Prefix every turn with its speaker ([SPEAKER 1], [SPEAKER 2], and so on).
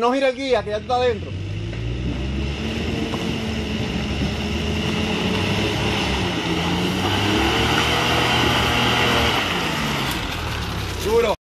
[SPEAKER 1] No gira el guía, que ya tú estás adentro.